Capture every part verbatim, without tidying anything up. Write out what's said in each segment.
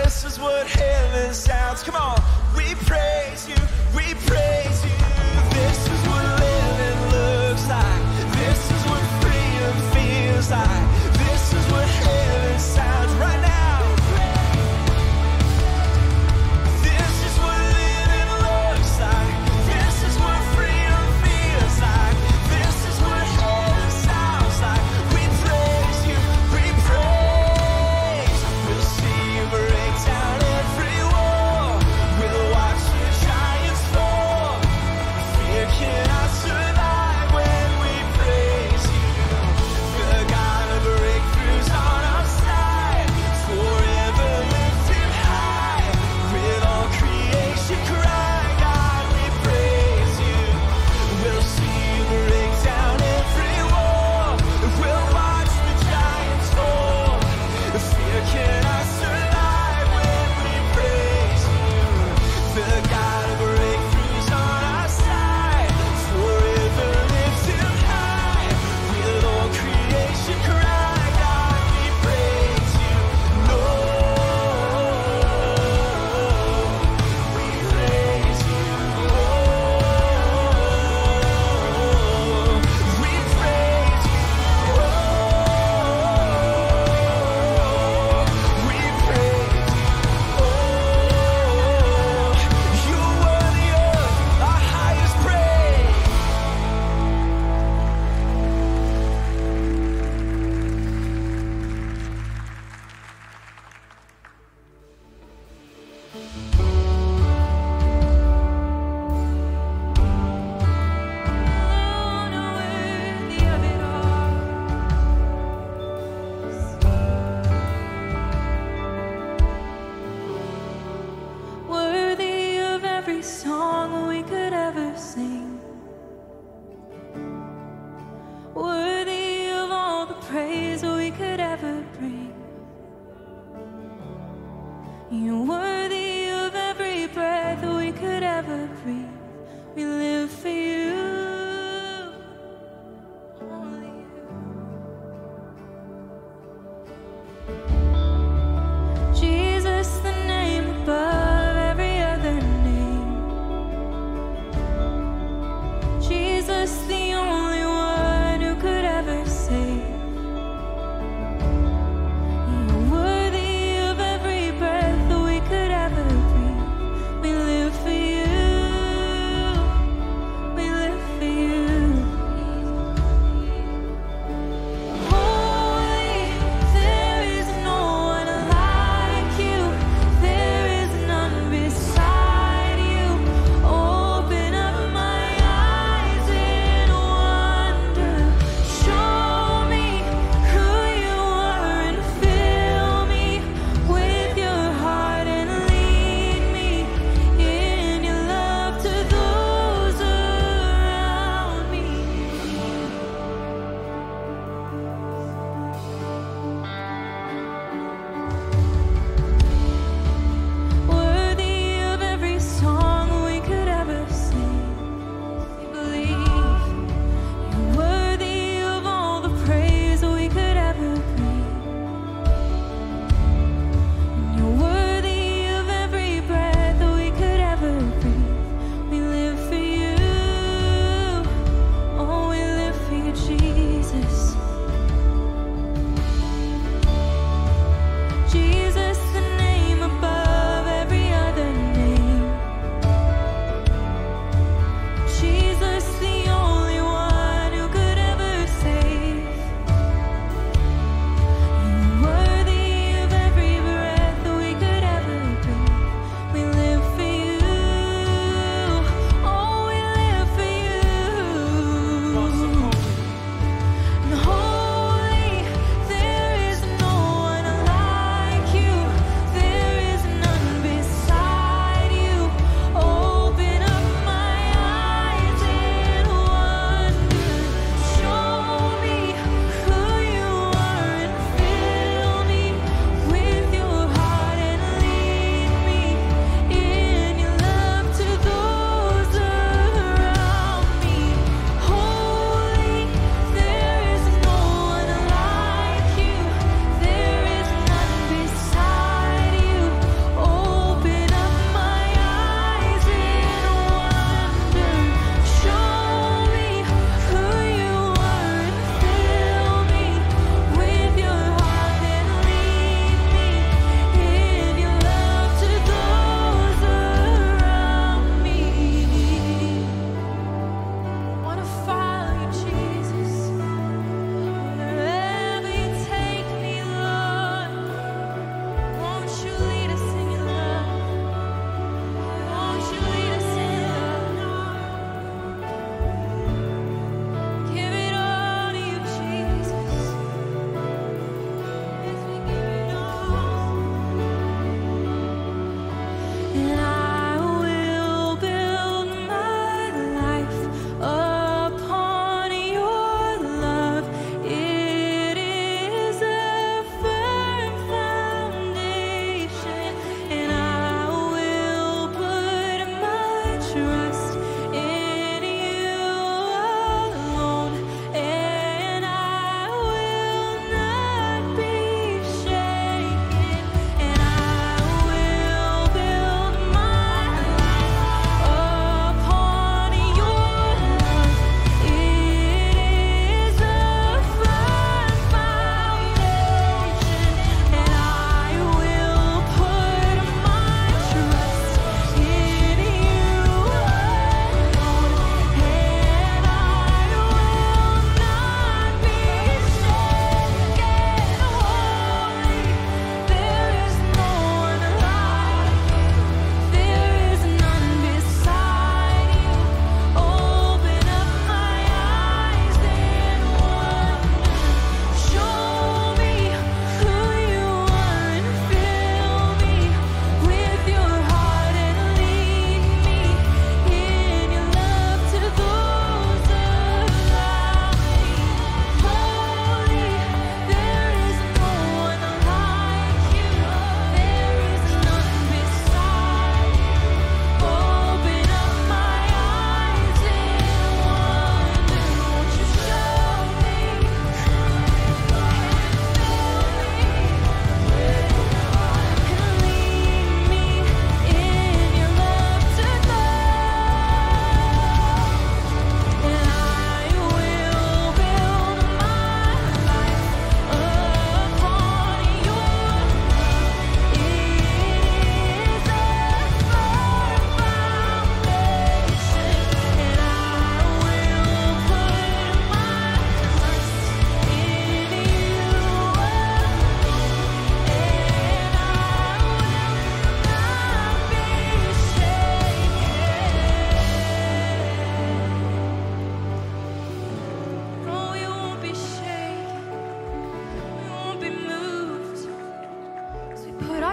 This is what heaven sounds. Come on, we praise you, we praise you. This is what living looks like. This is what freedom feels like. This is what heaven sounds right now. This is what living looks like. This is what freedom feels like. This is what heaven sounds like. We praise you, we praise. We'll see you break down every wall. We'll watch the giants fall. Fear cannot survive when we praise you. The God of breakthroughs on our side, forever lifted high. With all creation cry, God, we praise you. We'll see you break down every wall. We'll watch the giants fall. Fear cannot survive when we praise you. The God of breakthroughs on our side, forever lifted high. With all creation cry, God, we praise you. Lord, we praise you. Lord, we praise you. We praise you. You're worthy of our highest praise. Worthy of every song we could ever sing. Worthy of all the praise we could ever bring. You're worthy of every breath we could ever breathe. We live for you. Only you. Jesus, the name above every other name. Jesus, the only one who could ever save. You're worthy of every breath that we could ever breathe. We live for you. We live for you. Holy, there is no one like you. There is none beside you. Open up my eyes in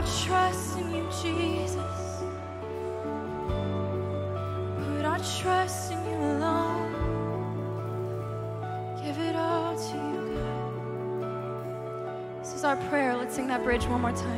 trust in you, Jesus. Put our trust in you alone. Give it all to you, God. This is our prayer. Let's sing that bridge one more time.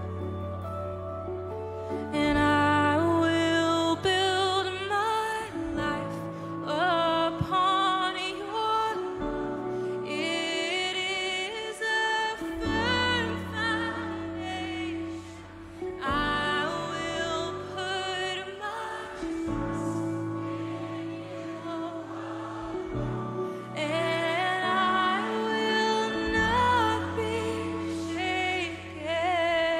And I will build my life upon your love. It is a firm foundation. I will put my trust in you, and I will not be shaken.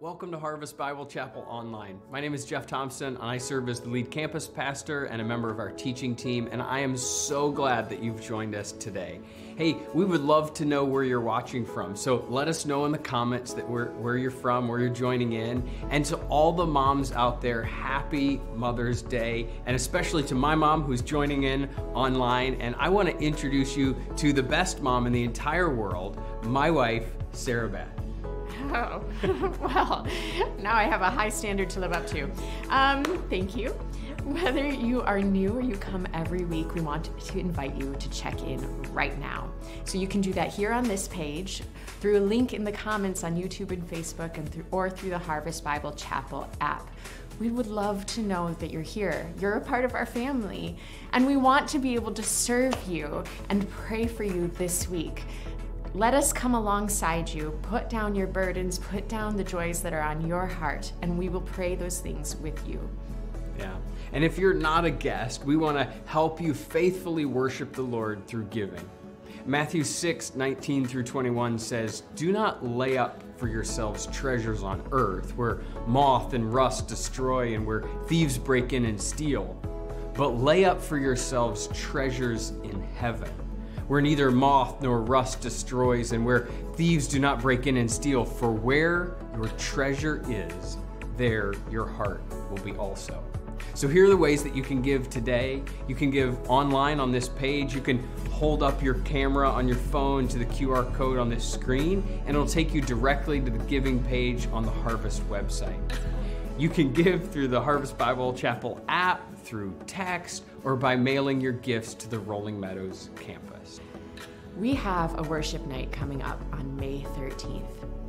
Welcome to Harvest Bible Chapel Online. My name is Jeff Thompson, and I serve as the lead campus pastor and a member of our teaching team, and I am so glad that you've joined us today. Hey, we would love to know where you're watching from, so let us know in the comments that we're, where you're from, where you're joining in. And to all the moms out there, happy Mother's Day, and especially to my mom who's joining in online. And I want to introduce you to the best mom in the entire world, my wife, Sarah Beth. Oh, well, now I have a high standard to live up to. Um, thank you. Whether you are new or you come every week, we want to invite you to check in right now. So you can do that here on this page, through a link in the comments on YouTube and Facebook, and through, or through the Harvest Bible Chapel app. We would love to know that you're here. You're a part of our family, and we want to be able to serve you and pray for you this week. Let us come alongside you, put down your burdens, put down the joys that are on your heart, and we will pray those things with you. Yeah, and if you're not a guest, we want to help you faithfully worship the Lord through giving. Matthew six, nineteen through twenty-one says, "Do not lay up for yourselves treasures on earth, where moth and rust destroy and where thieves break in and steal, but lay up for yourselves treasures in heaven, where neither moth nor rust destroys and where thieves do not break in and steal. For where your treasure is, there your heart will be also." So here are the ways that you can give today. You can give online on this page. You can hold up your camera on your phone to the Q R code on this screen, and it'll take you directly to the giving page on the Harvest website. You can give through the Harvest Bible Chapel app, through text, or by mailing your gifts to the Rolling Meadows campus. We have a worship night coming up on May thirteenth.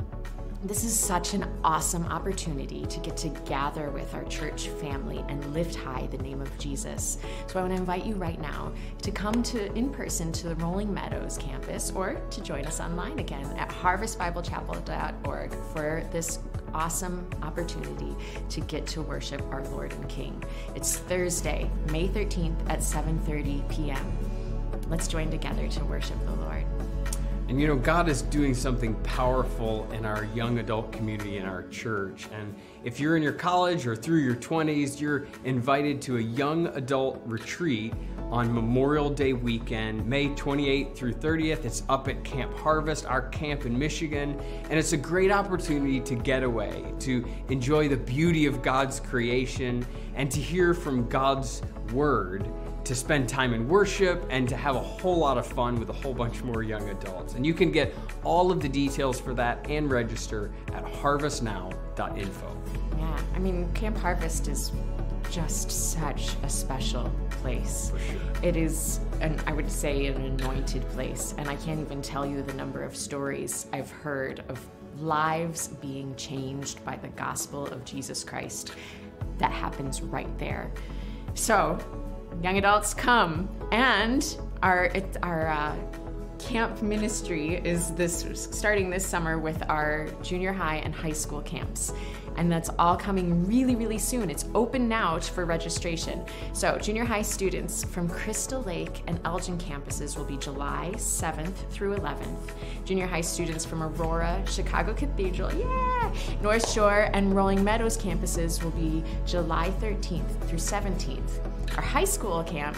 This is such an awesome opportunity to get to gather with our church family and lift high the name of Jesus. So I want to invite you right now to come to in person to the Rolling Meadows campus, or to join us online again at harvest bible chapel dot org for this awesome opportunity to get to worship our Lord and King. It's Thursday, May thirteenth at seven thirty p m Let's join together to worship the Lord. And you know, God is doing something powerful in our young adult community in our church. And if you're in your college or through your twenties, you're invited to a young adult retreat on Memorial Day weekend, May twenty-eighth through thirtieth. It's up at Camp Harvest, our camp in Michigan. And it's a great opportunity to get away, to enjoy the beauty of God's creation, and to hear from God's word, to spend time in worship, and to have a whole lot of fun with a whole bunch more young adults. And you can get all of the details for that and register at harvest now dot info. Yeah, I mean, Camp Harvest is just such a special place. For sure. It is, an, I would say, an anointed place. And I can't even tell you the number of stories I've heard of lives being changed by the gospel of Jesus Christ. That happens right there. So, young adults, come. And our it, our uh, camp ministry is this starting this summer with our junior high and high school camps. And that's all coming really, really soon. It's open now for registration. So junior high students from Crystal Lake and Elgin campuses will be July seventh through eleventh. Junior high students from Aurora, Chicago Cathedral, yeah, North Shore, and Rolling Meadows campuses will be July thirteenth through seventeenth. Our high school camp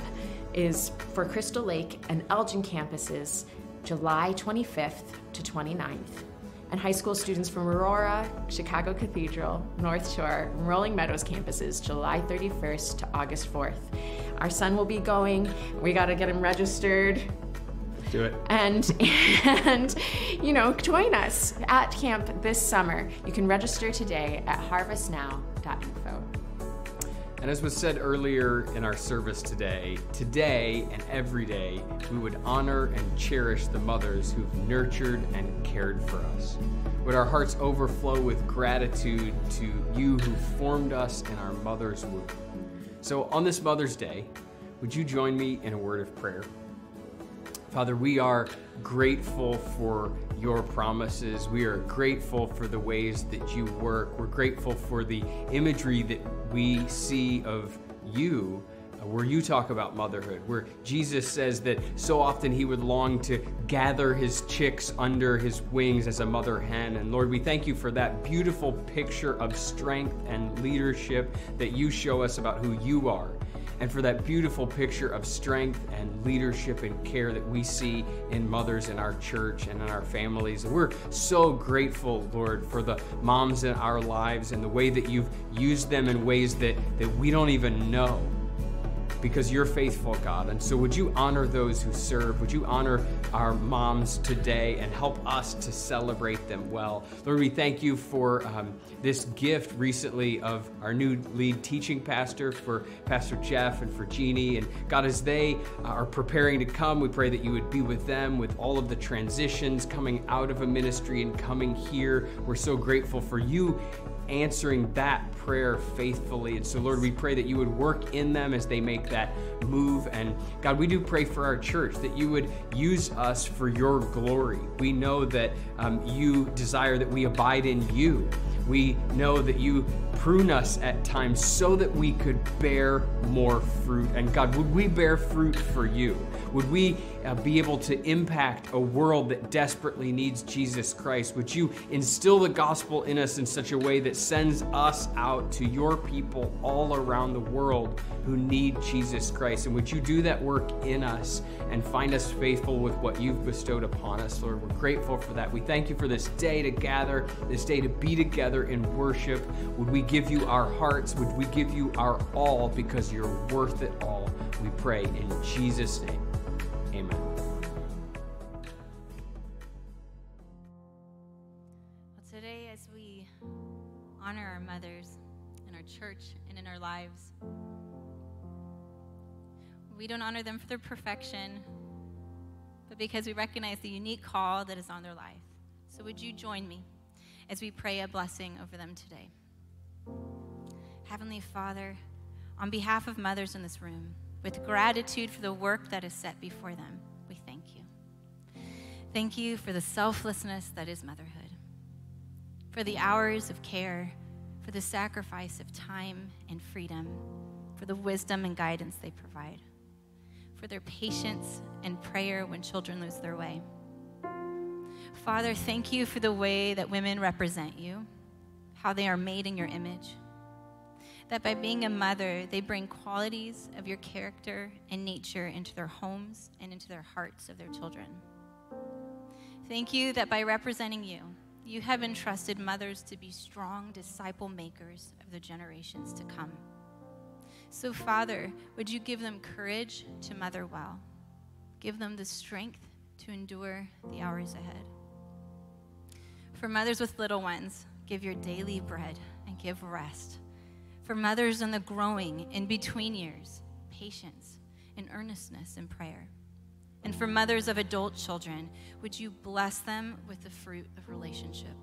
is for Crystal Lake and Elgin campuses, July twenty-fifth to twenty-ninth. And high school students from Aurora, Chicago Cathedral, North Shore, and Rolling Meadows campuses, July thirty-first to August fourth. Our son will be going. We got to get him registered. Do it. And, and, you know, join us at camp this summer. You can register today at harvest now dot info. And as was said earlier in our service today, today and every day, we would honor and cherish the mothers who've nurtured and cared for us. Would our hearts overflow with gratitude to you who formed us in our mother's womb. So on this Mother's Day, would you join me in a word of prayer? Father, we are grateful for your promises. We are grateful for the ways that you work. We're grateful for the imagery that we see of you where you talk about motherhood, where Jesus says that so often he would long to gather his chicks under his wings as a mother hen. And Lord, we thank you for that beautiful picture of strength and leadership that you show us about who you are, and for that beautiful picture of strength and leadership and care that we see in mothers in our church and in our families. And we're so grateful, Lord, for the moms in our lives and the way that you've used them in ways that, that we don't even know, because you're faithful, God. And so would you honor those who serve? Would you honor our moms today and help us to celebrate them well? Lord, we thank you for um, this gift recently of our new lead teaching pastor, for Pastor Jeff and for Jeannie. And God, as they are preparing to come, we pray that you would be with them with all of the transitions coming out of a ministry and coming here. We're so grateful for you answering that prayer faithfully. And so, Lord, we pray that you would work in them as they make that move. And God, we do pray for our church that you would use us for your glory. We know that um, you desire that we abide in you. We know that you prune us at times so that we could bear more fruit. And God, would we bear fruit for you? Would we uh, be able to impact a world that desperately needs Jesus Christ? Would you instill the gospel in us in such a way that sends us out to your people all around the world who need Jesus Christ? And would you do that work in us and find us faithful with what you've bestowed upon us, Lord? We're grateful for that. We thank you for this day to gather, this day to be together in worship. Would we give you our hearts? Would we give you our all, because you're worth it all? We pray in Jesus' name. Amen. Well, today, as we honor our mothers in our church and in our lives, we don't honor them for their perfection, but because we recognize the unique call that is on their life. So would you join me as we pray a blessing over them today? Heavenly Father, on behalf of mothers in this room, with gratitude for the work that is set before them, we thank you. Thank you for the selflessness that is motherhood, for the hours of care, for the sacrifice of time and freedom, for the wisdom and guidance they provide, for their patience and prayer when children lose their way. Father, thank you for the way that women represent you, how they are made in your image, that by being a mother, they bring qualities of your character and nature into their homes and into their hearts of their children. Thank you that by representing you, you have entrusted mothers to be strong disciple makers of the generations to come. So, Father, would you give them courage to mother well? Give them the strength to endure the hours ahead. For mothers with little ones, give your daily bread and give rest. For mothers in the growing in between years, patience and earnestness in prayer. And for mothers of adult children, would you bless them with the fruit of relationship?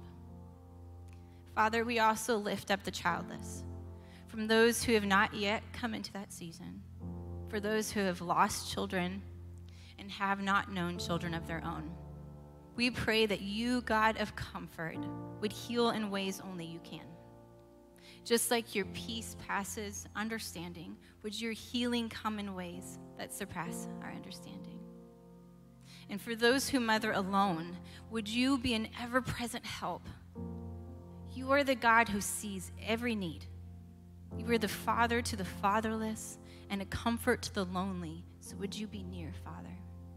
Father, we also lift up the childless, from those who have not yet come into that season, for those who have lost children and have not known children of their own. We pray that you, God of comfort, would heal in ways only you can. Just like your peace passes understanding, would your healing come in ways that surpass our understanding? And for those who mother alone, would you be an ever-present help? You are the God who sees every need. You are the father to the fatherless and a comfort to the lonely. So would you be near, Father?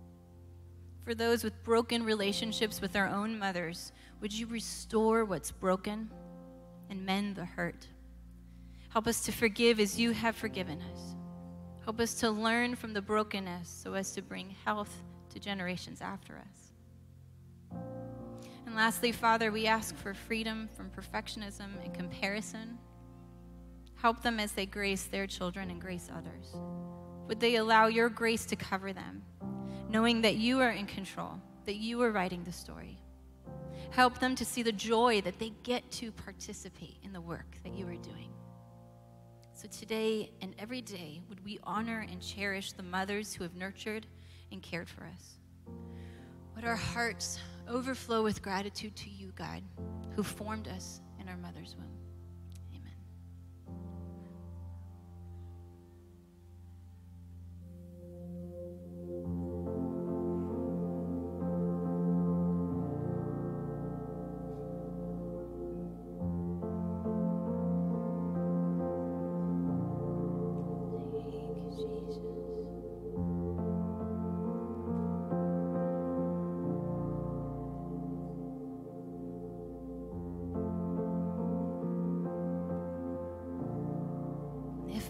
For those with broken relationships with their own mothers, would you restore what's broken and mend the hurt? Help us to forgive as you have forgiven us. Help us to learn from the brokenness so as to bring health to generations after us. And lastly, Father, we ask for freedom from perfectionism and comparison. Help them as they grace their children and grace others. Would they allow your grace to cover them, knowing that you are in control, that you are writing the story. Help them to see the joy that they get to participate in the work that you are doing. So today and every day, would we honor and cherish the mothers who have nurtured and cared for us? Would our hearts overflow with gratitude to you, God, who formed us in our mother's womb. Amen.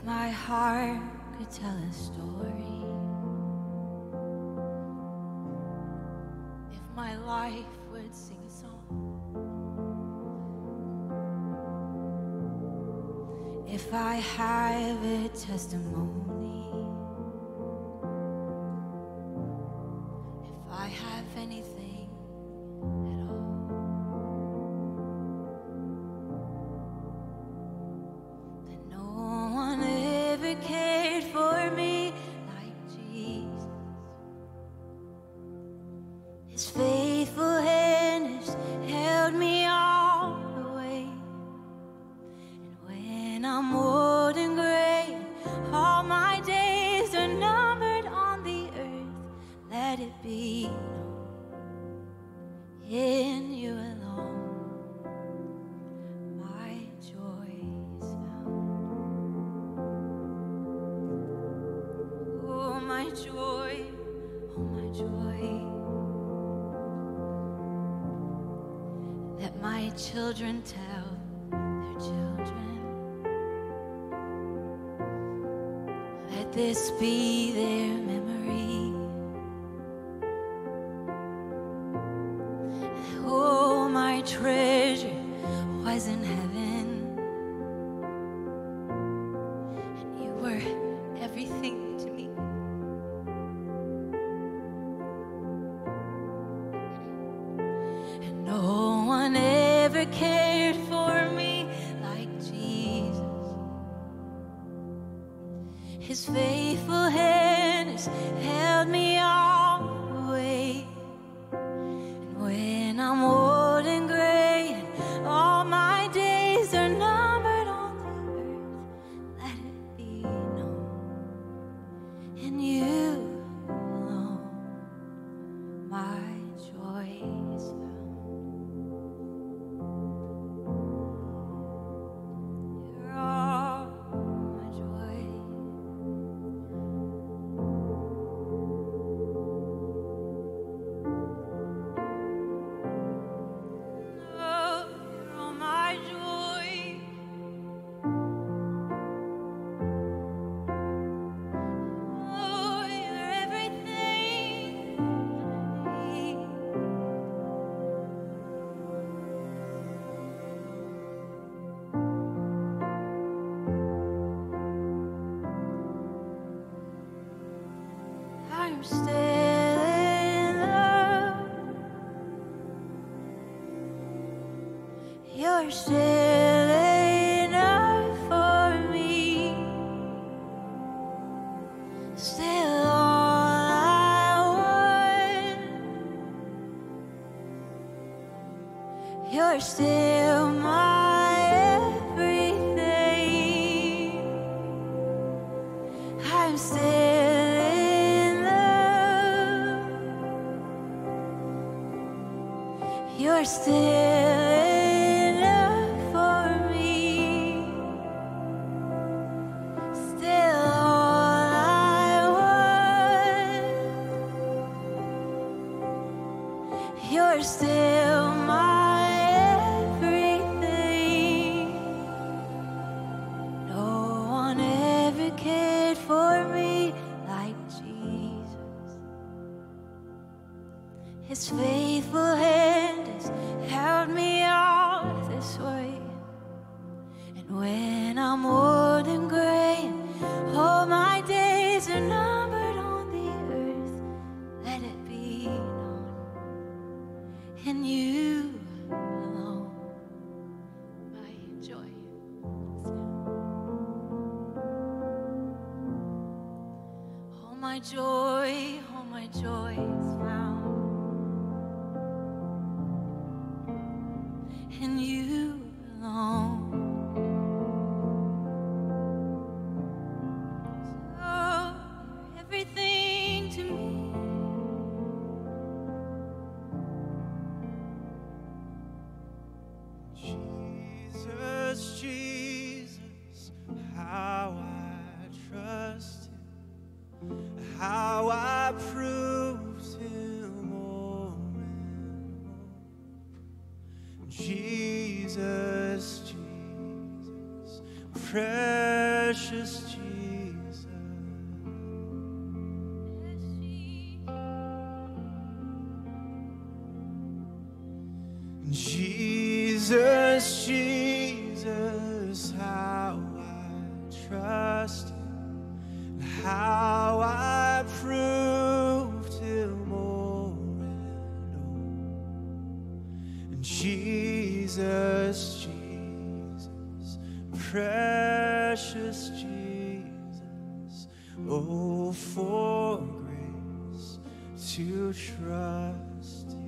If my heart could tell a story, if my life would sing a song, if I have a testimony, if I have anything at all, then no one ever cared for me like Jesus. His faithful hand has held me all the way. And when I'm old and gray, and all my days are numbered on the earth, let it be known in you alone my joy is found. Oh, my joy, oh, my joy, that my children tell their children. Let this be their memory. Oh, my treasure was in heaven, and you were everything to me. And no one ever cared for me like Jesus. His faithful hand has held me all the way. And when I'm old and gray and all my days are numbered on the earth, let it be known in you alone my joy is found. You're all my joy. Oh, you're all my joy. Oh, you're everything I need. I'm still in love. You're still enough for me. Still all I want. You're still my everything. I'm still in love. You're still enough for me. Still all I want. You're still my everything. No one ever cared for me like Jesus. His faithful hand has held me all this way. And when I'm old and gray and all my days are numbered on the earth, let it be known in you alone my joy is found. All my joy, all my joy is found in you alone. So you're everything to me. Jesus, Jesus, how I trust Him, how I proved Him more and more. Jesus, Jesus, precious Jesus. Jesus, Jesus, how I trust Him, how I proved Him more and more. And Jesus, Jesus, precious Jesus, oh, for grace to trust You.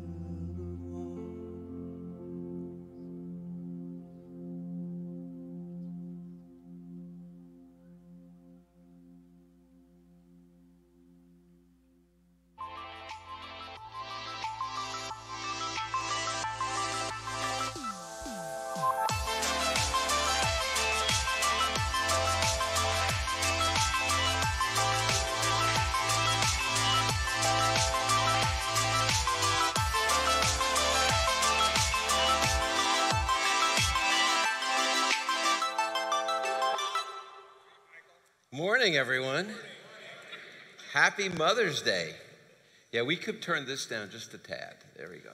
Morning, everyone. Happy Mother's Day. Yeah, we could turn this down just a tad. There we go.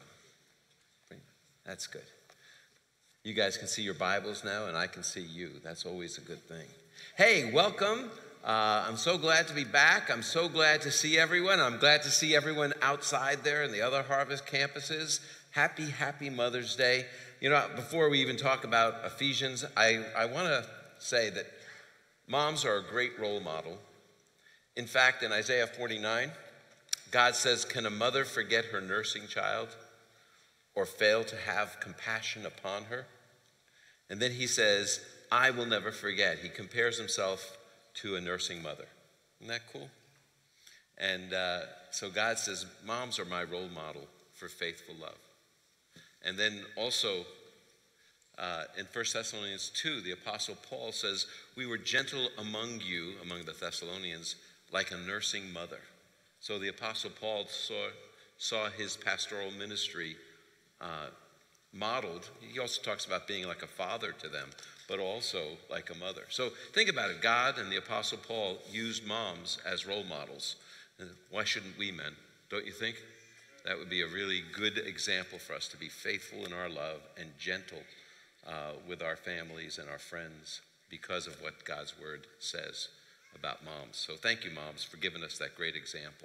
That's good. You guys can see your Bibles now, and I can see you. That's always a good thing. Hey, welcome. Uh, I'm so glad to be back. I'm so glad to see everyone. I'm glad to see everyone outside there in the other Harvest campuses. Happy, happy Mother's Day. You know, before we even talk about Ephesians, I, I want to say that moms are a great role model. In fact, in Isaiah forty-nine, God says, "Can a mother forget her nursing child or fail to have compassion upon her?" And then he says, "I will never forget." He compares himself to a nursing mother. Isn't that cool? And uh, so God says, moms are my role model for faithful love. And then also, Uh, in First Thessalonians two, the Apostle Paul says, "We were gentle among you," among the Thessalonians, "like a nursing mother." So the Apostle Paul saw, saw his pastoral ministry uh, modeled. He also talks about being like a father to them, but also like a mother. So think about it. God and the Apostle Paul used moms as role models. And why shouldn't we, men? Don't you think? That would be a really good example for us to be faithful in our love and gentle Uh, with our families and our friends because of what God's word says about moms. So thank you, moms, for giving us that great example.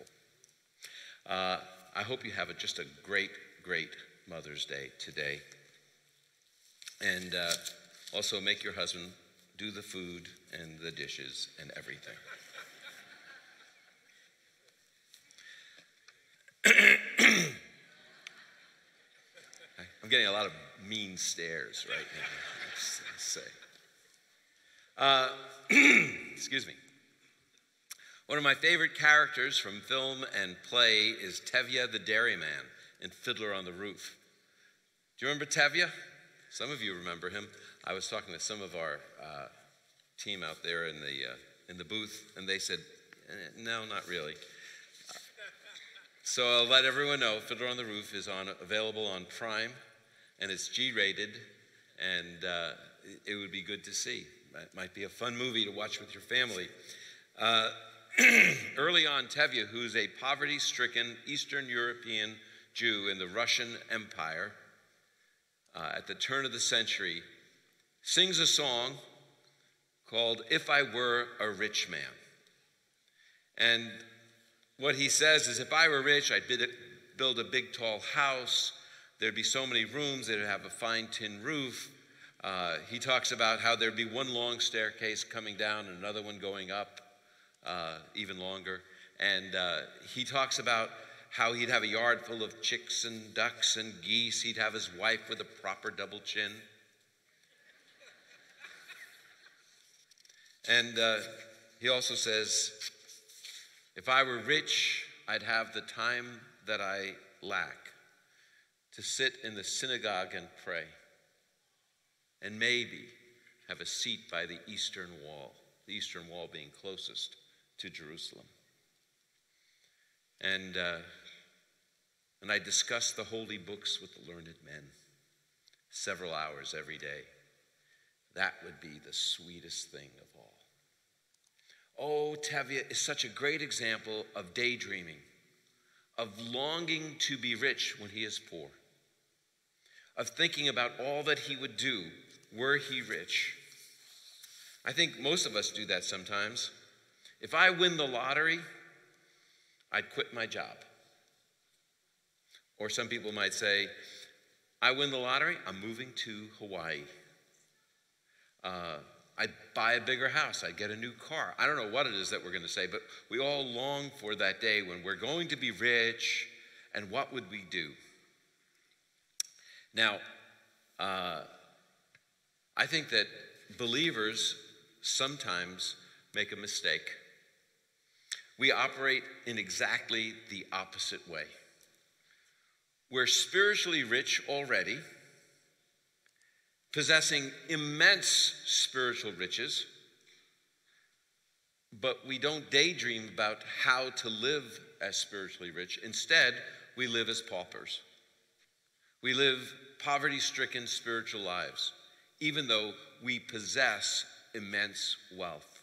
Uh, I hope you have a, just a great, great Mother's Day today. And uh, also make your husband do the food and the dishes and everything. I'm getting a lot of mean stares right now, let's say. Uh, excuse me. One of my favorite characters from film and play is Tevye the Dairyman in Fiddler on the Roof. Do you remember Tevye? Some of you remember him. I was talking to some of our uh, team out there in the, uh, in the booth, and they said, eh, no, not really. So I'll let everyone know, Fiddler on the Roof is on available on Prime, and it's G-rated, and uh, it would be good to see. It might be a fun movie to watch with your family. Uh, early on, Tevye, who's a poverty-stricken Eastern European Jew in the Russian Empire, uh, at the turn of the century, sings a song called "If I Were a Rich Man." And what he says is, if I were rich, I'd build a big, tall house. There'd be so many rooms, they'd have a fine tin roof. Uh, he talks about how there'd be one long staircase coming down and another one going up, uh, even longer. And uh, he talks about how he'd have a yard full of chicks and ducks and geese. He'd have his wife with a proper double chin. And uh, he also says, if I were rich, I'd have the time that I lack to sit in the synagogue and pray, and maybe have a seat by the eastern wall, the eastern wall being closest to Jerusalem. And, uh, and I discuss the holy books with the learned men several hours every day. That would be the sweetest thing of all. Oh, Tevye is such a great example of daydreaming, of longing to be rich when he is poor. of thinking about all that he would do were he rich. I think most of us do that sometimes. If I win the lottery, I'd quit my job. Or some people might say, I win the lottery, I'm moving to Hawaii. Uh, I'd buy a bigger house, I'd get a new car. I don't know what it is that we're going to say, but we all long for that day when we're going to be rich, and what would we do? Now, uh, I think that believers sometimes make a mistake. We operate in exactly the opposite way. We're spiritually rich already, possessing immense spiritual riches, but we don't daydream about how to live as spiritually rich. Instead, we live as paupers. We live poverty-stricken spiritual lives, even though we possess immense wealth.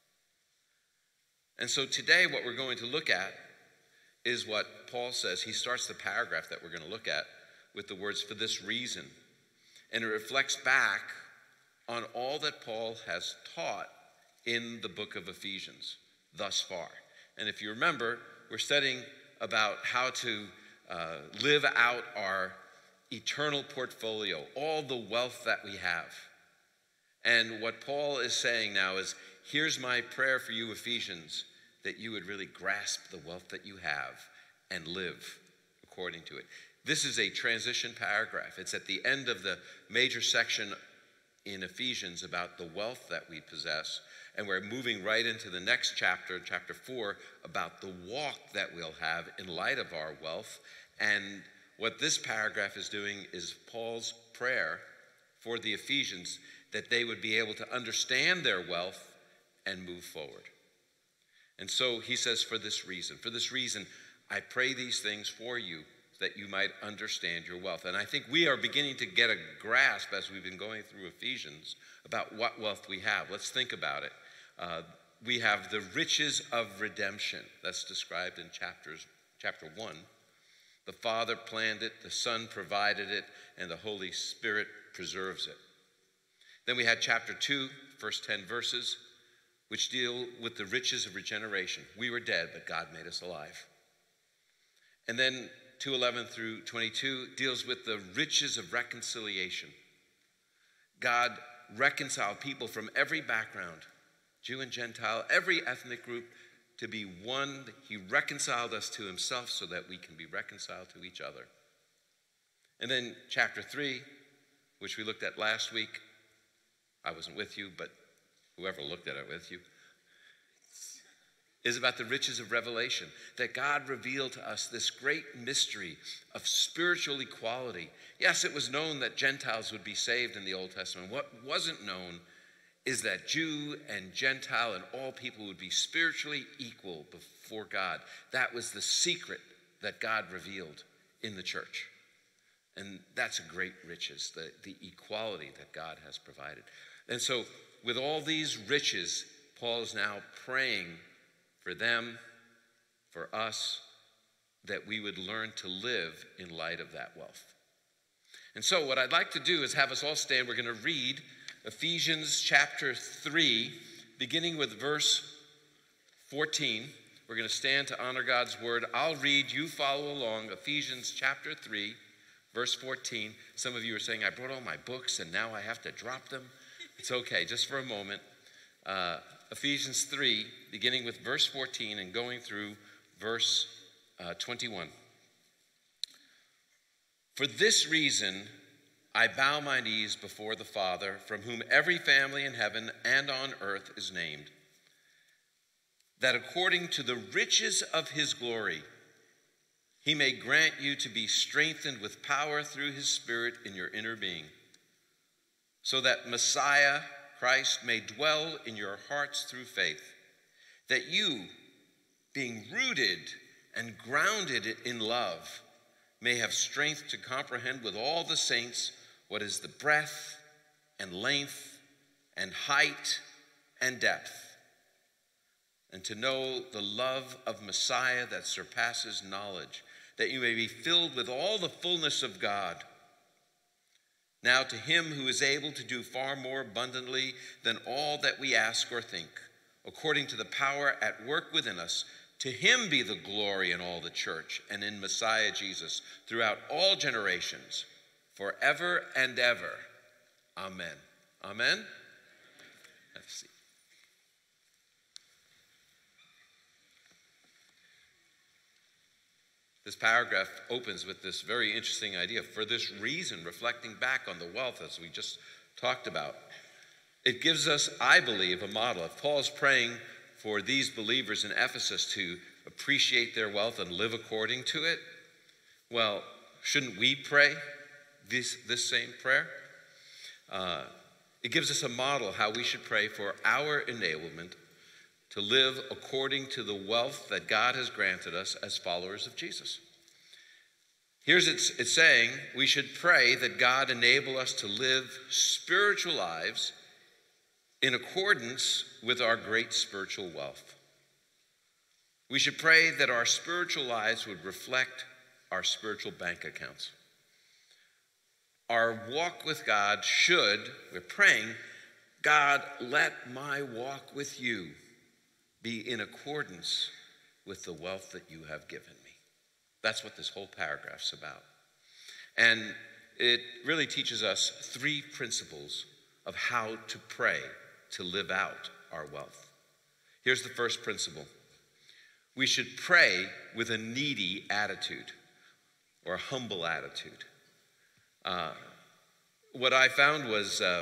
And so today what we're going to look at is what Paul says. He starts the paragraph that we're going to look at with the words, "for this reason." And it reflects back on all that Paul has taught in the book of Ephesians thus far. And if you remember, we're studying about how to uh, live out our eternal portfolio, all the wealth that we have. And what Paul is saying now is, here's my prayer for you, Ephesians, that you would really grasp the wealth that you have and live according to it. This is a transition paragraph. It's at the end of the major section in Ephesians about the wealth that we possess. And we're moving right into the next chapter, chapter four, about the walk that we'll have in light of our wealth. And what this paragraph is doing is Paul's prayer for the Ephesians, that they would be able to understand their wealth and move forward. And so he says, for this reason, for this reason, I pray these things for you, that you might understand your wealth. And I think we are beginning to get a grasp as we've been going through Ephesians about what wealth we have. Let's think about it. Uh, we have the riches of redemption. That's described in chapters, chapter one. The Father planned it, the Son provided it, and the Holy Spirit preserves it. Then we had chapter two, first ten verses, which deal with the riches of regeneration. We were dead, but God made us alive. And then two eleven through twenty-two deals with the riches of reconciliation. God reconciled people from every background, Jew and Gentile, every ethnic group, to be one. He reconciled us to himself so that we can be reconciled to each other. And then chapter three, which we looked at last week. I wasn't with you, but whoever looked at it with you, is about the riches of revelation, that God revealed to us this great mystery of spiritual equality. Yes, it was known that Gentiles would be saved in the Old Testament. What wasn't known is that Jew and Gentile and all people would be spiritually equal before God. That was the secret that God revealed in the church. And that's a great riches, the, the equality that God has provided. And so with all these riches, Paul is now praying for them, for us, that we would learn to live in light of that wealth. And so what I'd like to do is have us all stand. We're going to read Ephesians chapter three, beginning with verse fourteen. We're going to stand to honor God's word. I'll read, you follow along. Ephesians chapter three, verse fourteen. Some of you are saying, I brought all my books and now I have to drop them. It's okay, just for a moment. Uh, Ephesians three, beginning with verse fourteen and going through verse uh, twenty-one. For this reason, I bow my knees before the Father, from whom every family in heaven and on earth is named, that according to the riches of his glory, he may grant you to be strengthened with power through his Spirit in your inner being, so that Messiah, Christ, may dwell in your hearts through faith, that you, being rooted and grounded in love, may have strength to comprehend with all the saints what is the breadth and length and height and depth, and to know the love of Messiah that surpasses knowledge, that you may be filled with all the fullness of God. Now to him who is able to do far more abundantly than all that we ask or think, according to the power at work within us, to him be the glory in all the church and in Messiah Jesus throughout all generations, forever and ever. Amen. Amen. Have a seat. This paragraph opens with this very interesting idea. For this reason, reflecting back on the wealth as we just talked about, it gives us, I believe, a model. If Paul's praying for these believers in Ephesus to appreciate their wealth and live according to it, well, shouldn't we pray this, this same prayer? Uh, it gives us a model how we should pray for our enablement to live according to the wealth that God has granted us as followers of Jesus. Here's it's, it's saying we should pray that God enable us to live spiritual lives in accordance with our great spiritual wealth. We should pray that our spiritual lives would reflect our spiritual bank accounts. Our walk with God should, we're praying, God, let my walk with you be in accordance with the wealth that you have given me. That's what this whole paragraph's about. And it really teaches us three principles of how to pray to live out our wealth. Here's the first principle. We should pray with a needy attitude or a humble attitude. Uh, what I found was uh,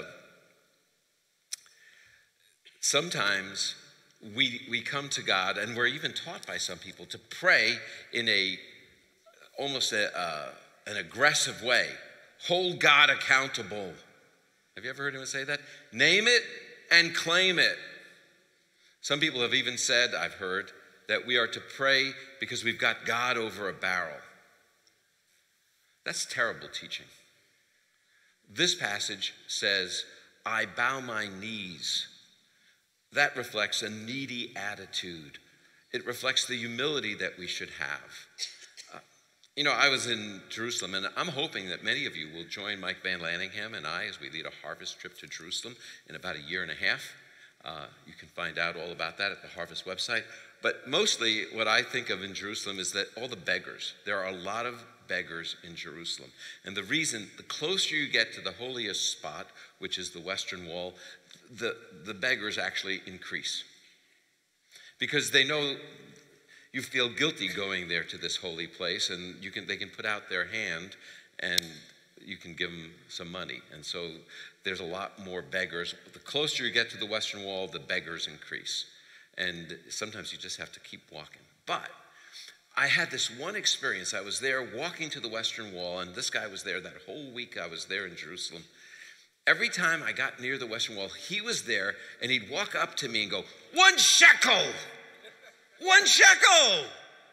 sometimes We, we come to God, and we're even taught by some people to pray in a almost a, uh, an aggressive way. Hold God accountable. Have you ever heard anyone say that? Name it and claim it. Some people have even said, I've heard, that we are to pray because we've got God over a barrel. That's terrible teaching. This passage says, I bow my knees. That reflects a needy attitude. It reflects the humility that we should have. Uh, you know, I was in Jerusalem, and I'm hoping that many of you will join Mike Van Lanningham and I as we lead a harvest trip to Jerusalem in about a year and a half. Uh, you can find out all about that at the Harvest website. But mostly what I think of in Jerusalem is that all the beggars. There are a lot of beggars in Jerusalem. And the reason, the closer you get to the holiest spot, which is the Western Wall, the, the beggars actually increase. Because they know you feel guilty going there to this holy place, and you can they can put out their hand and you can give them some money. And so there's a lot more beggars. The closer you get to the Western Wall, the beggars increase. And sometimes you just have to keep walking. But I had this one experience. I was there walking to the Western Wall, and this guy was there that whole week I was there in Jerusalem. Every time I got near the Western Wall, he was there, and he'd walk up to me and go, one shekel! One shekel!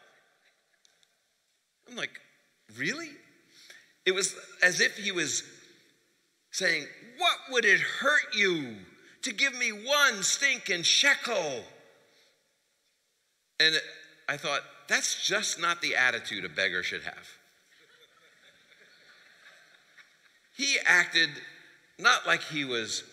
I'm like, really? It was as if he was saying, what would it hurt you to give me one stinking shekel? And I thought, that's just not the attitude a beggar should have. He acted not like he was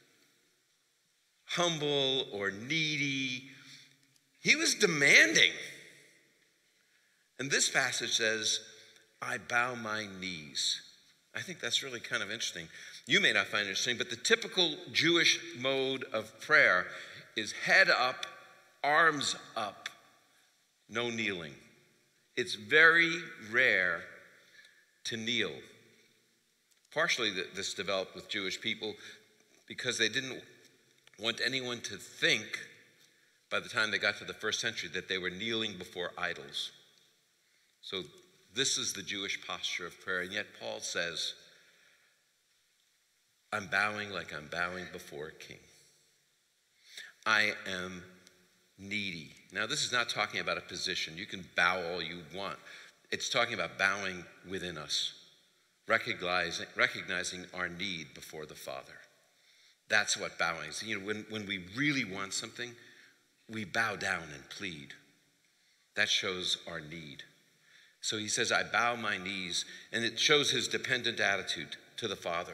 humble or needy. He was demanding. And this passage says, I bow my knees. I think that's really kind of interesting. You may not find it interesting, but the typical Jewish mode of prayer is head up, arms up, no kneeling. It's very rare to kneel. Partially this developed with Jewish people because they didn't want anyone to think by the time they got to the first century that they were kneeling before idols. So this is the Jewish posture of prayer, and yet Paul says, I'm bowing like I'm bowing before a king. I am needy. Now, this is not talking about a position. You can bow all you want. It's talking about bowing within us, recognizing, recognizing our need before the Father. That's what bowing is. You know, when, when we really want something, we bow down and plead. That shows our need. So he says, I bow my knees, and it shows his dependent attitude. to the Father.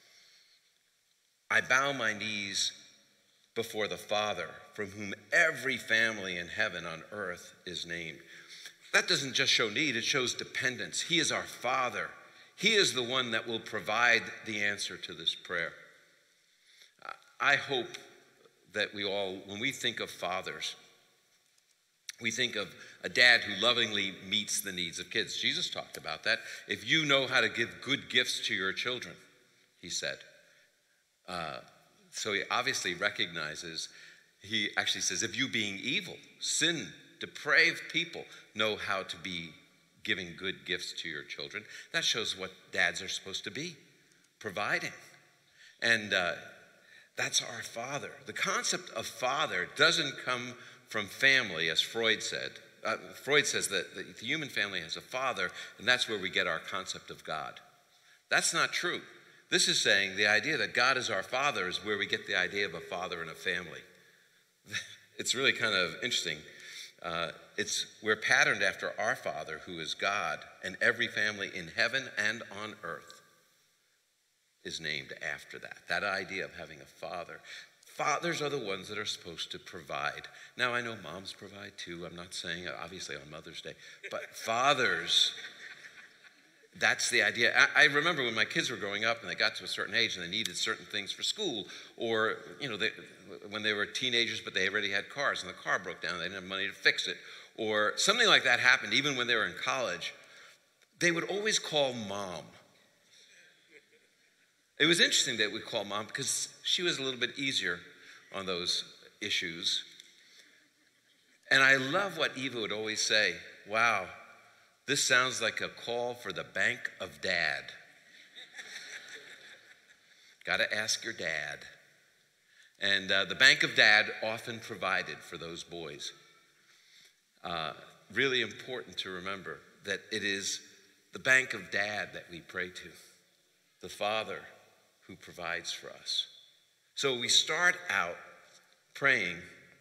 I bow my knees before the Father, from whom every family in heaven on earth is named. That doesn't just show need, it shows dependence. He is our Father. He is the one that will provide the answer to this prayer. I hope that we all, when we think of fathers, we think of a dad who lovingly meets the needs of kids. Jesus talked about that. If you know how to give good gifts to your children, he said. Uh, so he obviously recognizes, he actually says, if you being evil, sin, depraved people know how to be giving good gifts to your children, that shows what dads are supposed to be, providing. And uh, that's our Father. The concept of father doesn't come from family, as Freud said. Uh, Freud says that the, the human family has a father, and that's where we get our concept of God. That's not true. This is saying the idea that God is our Father is where we get the idea of a father and a family. It's really kind of interesting. Uh, it's we're patterned after our Father, who is God, and every family in heaven and on earth is named after that. That idea of having a father. Fathers are the ones that are supposed to provide. Now, I know moms provide too. I'm not saying, obviously, on Mother's Day. But fathers, that's the idea. I, I remember when my kids were growing up and they got to a certain age and they needed certain things for school, or, you know, they, when they were teenagers but they already had cars and the car broke down, they didn't have money to fix it, or something like that happened even when they were in college, they would always call mom. It was interesting that we call mom because she was a little bit easier on those issues. And I love what Eva would always say, wow, this sounds like a call for the Bank of Dad. Got to ask your dad. And uh, the Bank of Dad often provided for those boys. Uh, really important to remember that it is the Bank of Dad that we pray to, the Father who provides for us. So we start out praying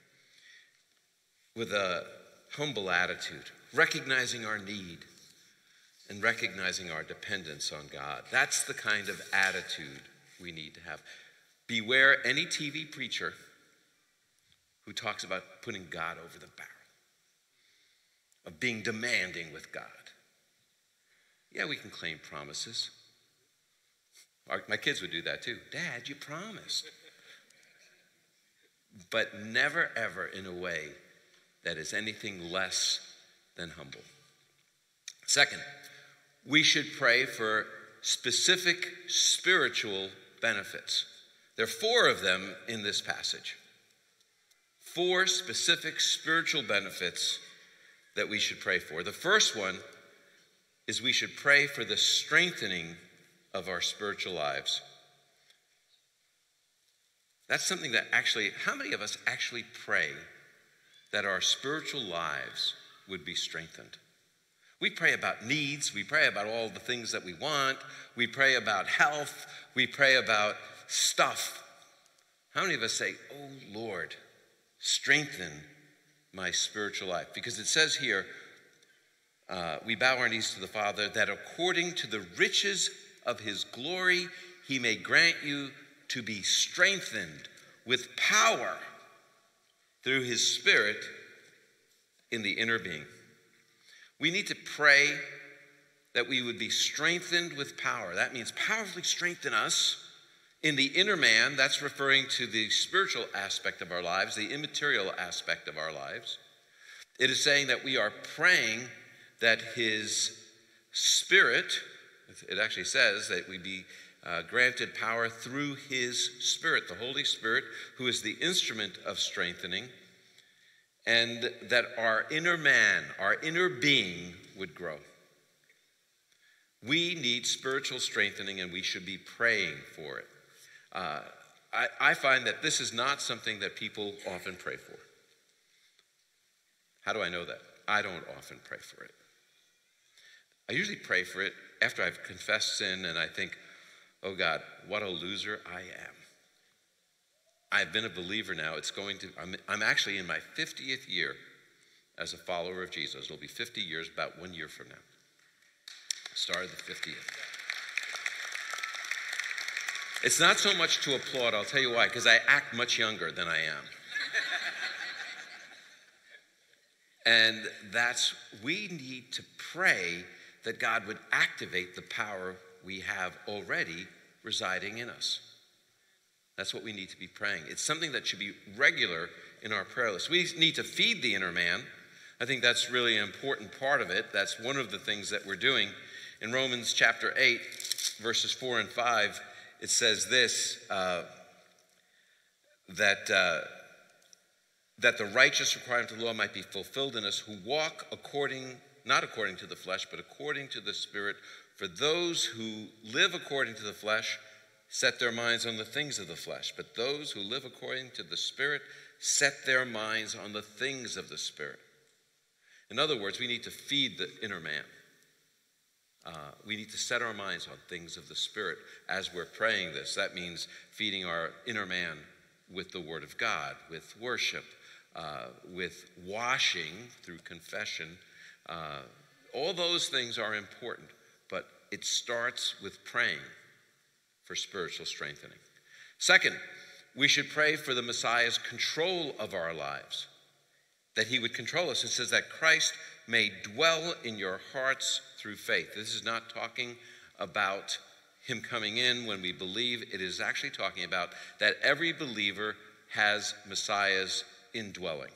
with a humble attitude, recognizing our need and recognizing our dependence on God. That's the kind of attitude we need to have. Beware any T V preacher who talks about putting God over the barrel, of being demanding with God. Yeah, we can claim promises. Our, my kids would do that too. Dad, you promised. But never, ever in a way that is anything less than humble. Second, we should pray for specific spiritual benefits. There are four of them in this passage. Four specific spiritual benefits that we should pray for. The first one is we should pray for the strengthening of our spiritual lives. That's something that actually, how many of us actually pray that our spiritual lives would be strengthened? We pray about needs, we pray about all the things that we want, we pray about health, we pray about stuff. How many of us say, oh Lord, strengthen my spiritual life? Because it says here, uh, we bow our knees to the Father, that according to the riches of his glory, he may grant you to be strengthened with power through his Spirit in the inner being. We need to pray that we would be strengthened with power. That means powerfully strengthen us in the inner man. That's referring to the spiritual aspect of our lives, the immaterial aspect of our lives. It is saying that we are praying that his Spirit, it actually says that we be uh, granted power through his Spirit, the Holy Spirit, who is the instrument of strengthening, and that our inner man, our inner being would grow. We need spiritual strengthening, and we should be praying for it. Uh, I, I find that this is not something that people often pray for. How do I know that? I don't often pray for it. I usually pray for it after I've confessed sin and I think, oh God, what a loser I am. I've been a believer now. It's going to, I'm, I'm actually in my fiftieth year as a follower of Jesus. It'll be fifty years, about one year from now. Started the fiftieth. It's not so much to applaud, I'll tell you why, because I act much younger than I am. And that's, we need to pray that God would activate the power we have already residing in us. That's what we need to be praying. It's something that should be regular in our prayer list. We need to feed the inner man. I think that's really an important part of it. That's one of the things that we're doing. In Romans chapter eight, verses four and five, it says this, uh, that, uh, that the righteous requirement of the law might be fulfilled in us who walk according, not according to the flesh, but according to the Spirit. For those who live according to the flesh set their minds on the things of the flesh, but those who live according to the Spirit set their minds on the things of the Spirit. In other words, we need to feed the inner man. Uh, we need to set our minds on things of the Spirit as we're praying this. That means feeding our inner man with the Word of God, with worship, uh, with washing through confession. Uh, all those things are important, but it starts with praying for spiritual strengthening. Second, we should pray for the Messiah's control of our lives, that he would control us. It says that Christ may dwell in your hearts through faith. This is not talking about him coming in when we believe. It is actually talking about that every believer has Messiah's indwelling.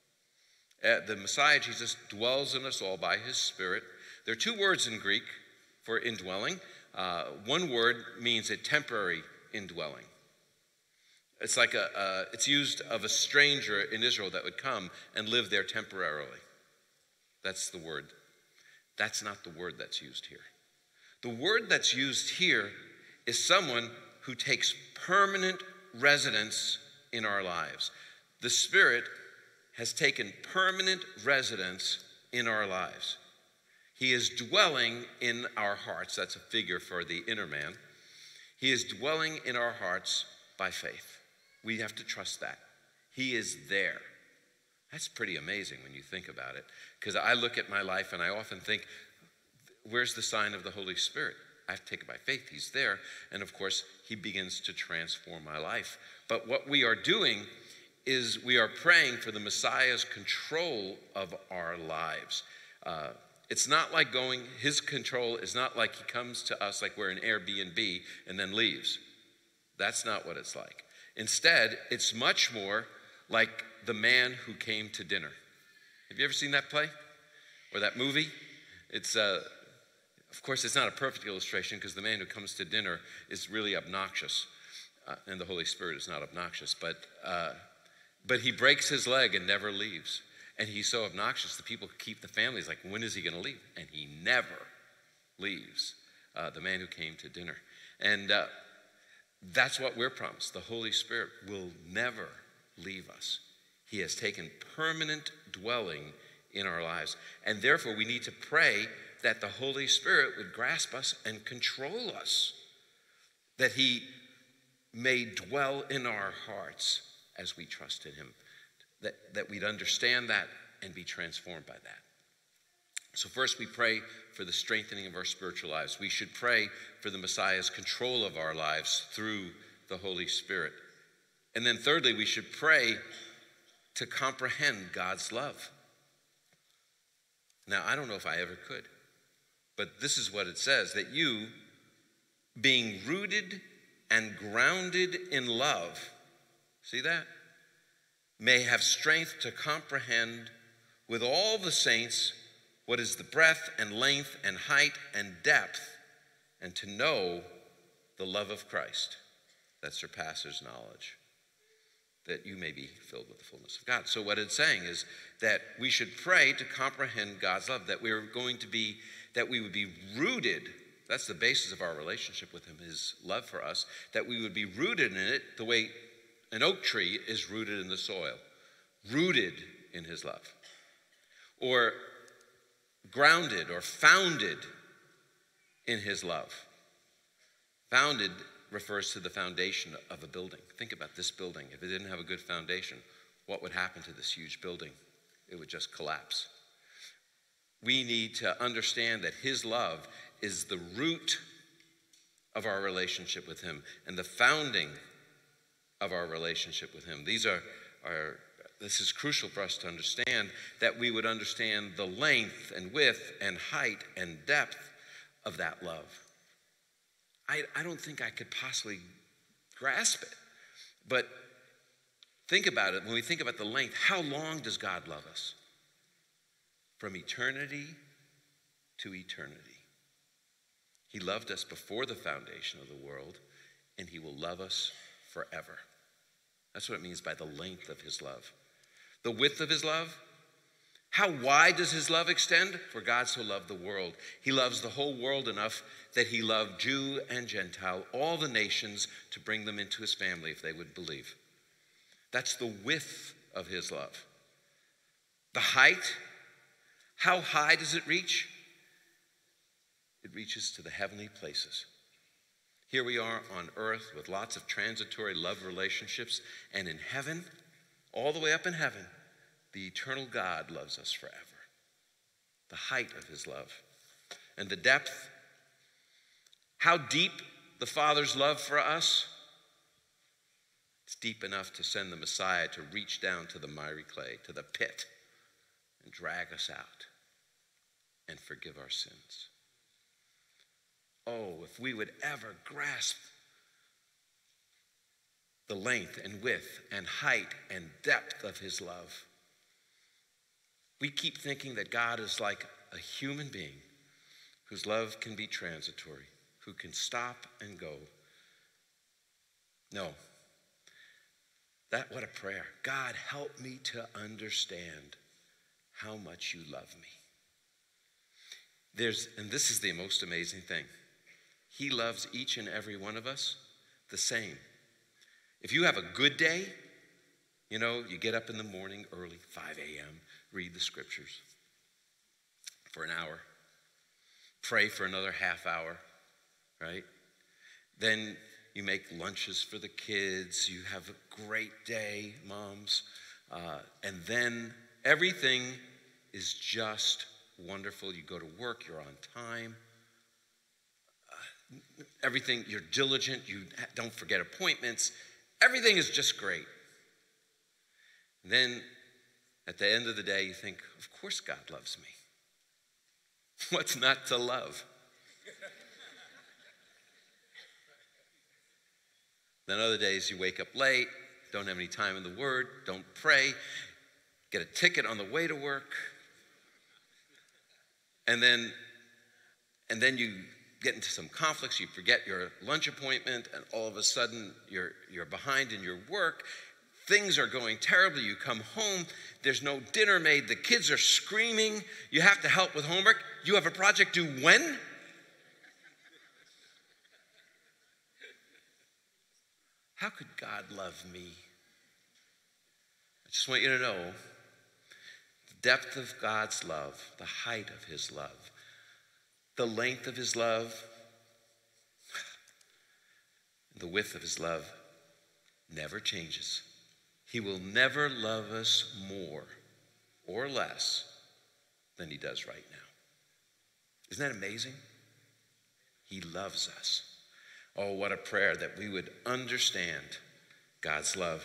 Uh, the Messiah, Jesus, dwells in us all by his Spirit. There are two words in Greek for indwelling. Uh, one word means a temporary indwelling. It's like a, uh, it's used of a stranger in Israel that would come and live there temporarily. That's the word. That's not the word that's used here. The word that's used here is someone who takes permanent residence in our lives. The Spirit has taken permanent residence in our lives. He is dwelling in our hearts. That's a figure for the inner man. He is dwelling in our hearts by faith. We have to trust that. He is there. That's pretty amazing when you think about it. Because I look at my life and I often think, where's the sign of the Holy Spirit? I have to take it by faith. He's there. And of course, he begins to transform my life. But what we are doing is we are praying for the Messiah's control of our lives. Uh, it's not like going, his control is not like he comes to us like we're in Airbnb and then leaves. That's not what it's like. Instead, it's much more like the man who came to dinner. Have you ever seen that play or that movie? It's, uh, of course, it's not a perfect illustration because the man who comes to dinner is really obnoxious, uh, and the Holy Spirit is not obnoxious, but, uh, but he breaks his leg and never leaves. And he's so obnoxious, the people keep the families like, when is he going to leave? And he never leaves, uh, the man who came to dinner. And uh, that's what we're promised. The Holy Spirit will never leave us. He has taken permanent dwelling in our lives. And therefore, we need to pray that the Holy Spirit would grasp us and control us, that he may dwell in our hearts as we trust in him, that, that we'd understand that and be transformed by that. So first, we pray for the strengthening of our spiritual lives. We should pray for the Messiah's control of our lives through the Holy Spirit. And then thirdly, we should pray to comprehend God's love. Now, I don't know if I ever could, but this is what it says, that you, being rooted and grounded in love, see that? May have strength to comprehend with all the saints what is the breadth and length and height and depth, and to know the love of Christ that surpasses knowledge, that you may be filled with the fullness of God. So what it's saying is that we should pray to comprehend God's love, that we're going to be, that we would be rooted, that's the basis of our relationship with him, his love for us, that we would be rooted in it the way an oak tree is rooted in the soil, rooted in his love. Or grounded or founded in his love. Founded refers to the foundation of a building. Think about this building. If it didn't have a good foundation, what would happen to this huge building? It would just collapse. We need to understand that his love is the root of our relationship with him and the founding of our relationship with him. These are, are this is crucial for us to understand, that we would understand the length and width and height and depth of that love. I, I don't think I could possibly grasp it. But think about it. When we think about the length, how long does God love us? From eternity to eternity. He loved us before the foundation of the world, and he will love us forever. That's what it means by the length of his love. The width of his love. How wide does his love extend? For God so loved the world. He loves the whole world enough that he loved Jew and Gentile, all the nations, to bring them into his family if they would believe. That's the width of his love. The height. How high does it reach? It reaches to the heavenly places. Here we are on earth with lots of transitory love relationships, and in heaven, all the way up in heaven, the eternal God loves us forever. The height of his love. And the depth. How deep the Father's love for us? It's deep enough to send the Messiah to reach down to the miry clay, to the pit, and drag us out and forgive our sins. Oh, if we would ever grasp the length and width and height and depth of his love. We keep thinking that God is like a human being whose love can be transitory, who can stop and go. No. That, what a prayer. God, help me to understand how much you love me. There's, and this is the most amazing thing. He loves each and every one of us the same. If you have a good day, you know, you get up in the morning early, five a.m., read the scriptures for an hour, pray for another half hour, right? Then you make lunches for the kids. You have a great day, moms. Uh, and then everything is just wonderful. You go to work, you're on time. Uh, everything, you're diligent. You don't forget appointments. Everything is just great. And then at the end of the day, you think, of course God loves me. What's not to love? Then other days you wake up late, don't have any time in the Word, don't pray, get a ticket on the way to work, and then, and then you get into some conflicts, you forget your lunch appointment, and all of a sudden you're, you're behind in your work. Things are going terribly. You come home, there's no dinner made, the kids are screaming, you have to help with homework. You have a project due when? How could God love me? I just want you to know the depth of God's love, the height of his love, the length of his love, the width of his love never changes. He will never love us more or less than he does right now. Isn't that amazing? He loves us. Oh, what a prayer that we would understand God's love.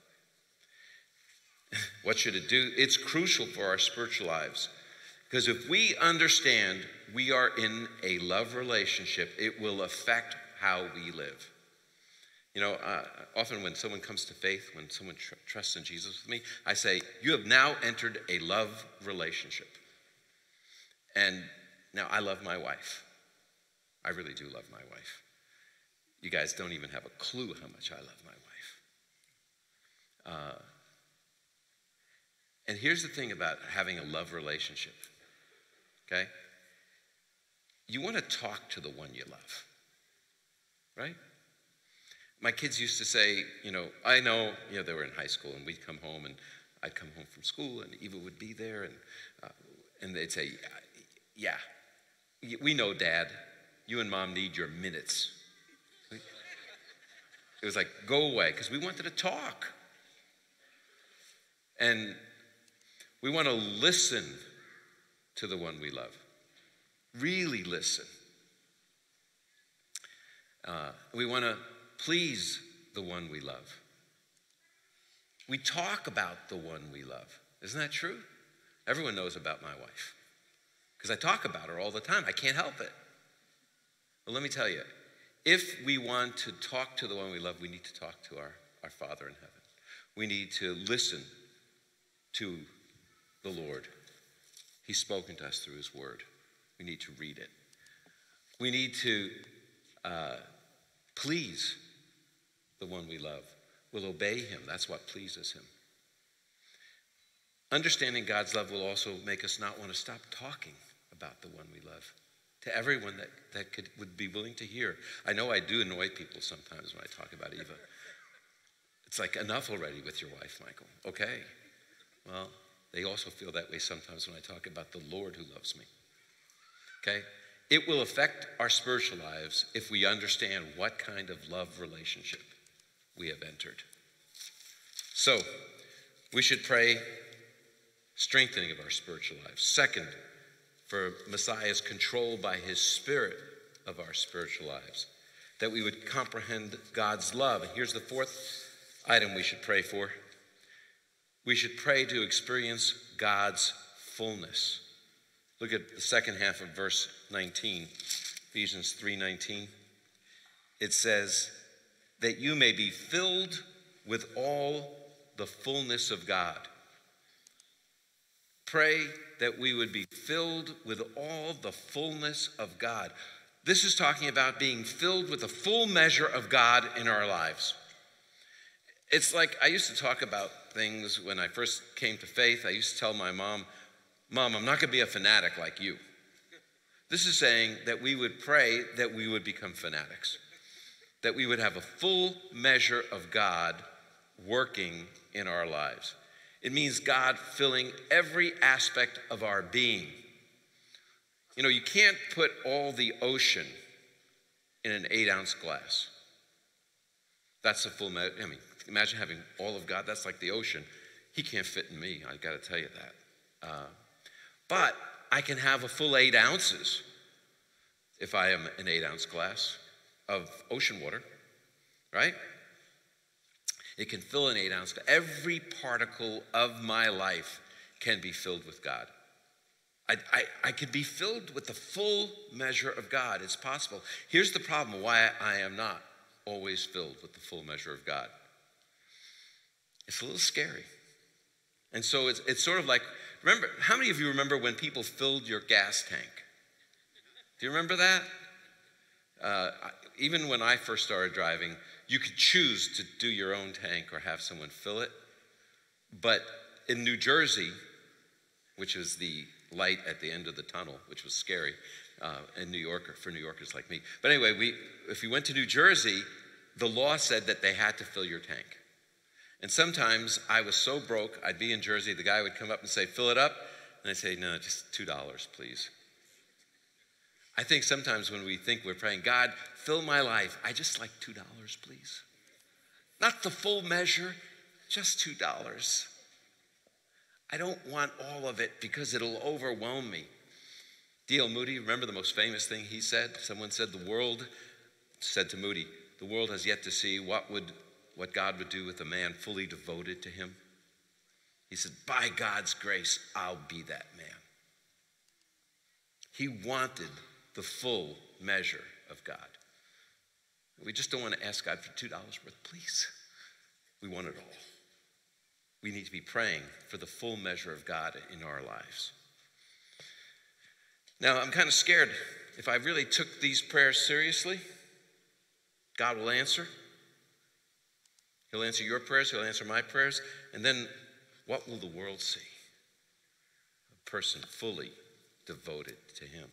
What should it do? It's crucial for our spiritual lives. Because if we understand we are in a love relationship, it will affect how we live. You know, uh, often when someone comes to faith, when someone tr- trusts in Jesus with me, I say, you have now entered a love relationship. And now I love my wife. I really do love my wife. You guys don't even have a clue how much I love my wife. Uh, and here's the thing about having a love relationship, okay? You want to talk to the one you love, right? My kids used to say, you know, I know, you know, they were in high school, and we'd come home, and I'd come home from school, and Eva would be there, and uh, and they'd say, yeah, we know, Dad, you and Mom need your minutes. It was like, go away, because we wanted to talk. And we want to listen to the one we love. Really listen. Uh, we want to please the one we love. We talk about the one we love. Isn't that true? Everyone knows about my wife because I talk about her all the time. I can't help it. Well, let me tell you, if we want to talk to the one we love, we need to talk to our, our Father in heaven. We need to listen to the Lord. He's spoken to us through his word. We need to read it. We need to uh, please the one we love. We'll obey him. That's what pleases him. Understanding God's love will also make us not want to stop talking about the one we love to everyone that, that could, would be willing to hear. I know I do annoy people sometimes when I talk about Eva. It's like, enough already with your wife, Michael. Okay. Well, they also feel that way sometimes when I talk about the Lord who loves me. Okay? It will affect our spiritual lives if we understand what kind of love relationship we have entered. So, we should pray strengthening of our spiritual lives. Second, for Messiah's control by his Spirit of our spiritual lives, that we would comprehend God's love. And here's the fourth item we should pray for. We should pray to experience God's fullness. Look at the second half of verse nineteen, Ephesians three nineteen. It says, that you may be filled with all the fullness of God. Pray that we would be filled with all the fullness of God. This is talking about being filled with the full measure of God in our lives. It's like I used to talk about things when I first came to faith. I used to tell my mom, Mom, I'm not going to be a fanatic like you. This is saying that we would pray that we would become fanatics, that we would have a full measure of God working in our lives. It means God filling every aspect of our being. You know, you can't put all the ocean in an eight-ounce glass. That's a full measure. I mean, imagine having all of God. That's like the ocean. He can't fit in me. I've got to tell you that. Uh, but I can have a full eight ounces if I am an eight-ounce glass of ocean water, right? It can fill an eight-ounce. Every particle of my life can be filled with God. I, I, I could be filled with the full measure of God. It's possible. Here's the problem why I am not always filled with the full measure of God. It's a little scary. And so it's, it's sort of like, remember, how many of you remember when people filled your gas tank? Do you remember that? Uh, even when I first started driving, you could choose to do your own tank or have someone fill it. But in New Jersey, which is the light at the end of the tunnel, which was scary, uh, in New York, for New Yorkers like me. But anyway, we, if you went to New Jersey, the law said that they had to fill your tank. And sometimes I was so broke, I'd be in Jersey, the guy would come up and say, fill it up. And I'd say, no, just two dollars, please. I think sometimes when we think we're praying, God, fill my life, I just like two dollars, please. Not the full measure, just two dollars. I don't want all of it because it'll overwhelm me. D L Moody, remember the most famous thing he said? Someone said the world, said to Moody, the world has yet to see what would what God would do with a man fully devoted to him. He said, by God's grace, I'll be that man. He wanted the full measure of God. We just don't want to ask God for two dollars worth, please. We want it all. We need to be praying for the full measure of God in our lives. Now, I'm kind of scared. If I really took these prayers seriously, God will answer. He'll answer your prayers, he'll answer my prayers, and then what will the world see? A person fully devoted to him.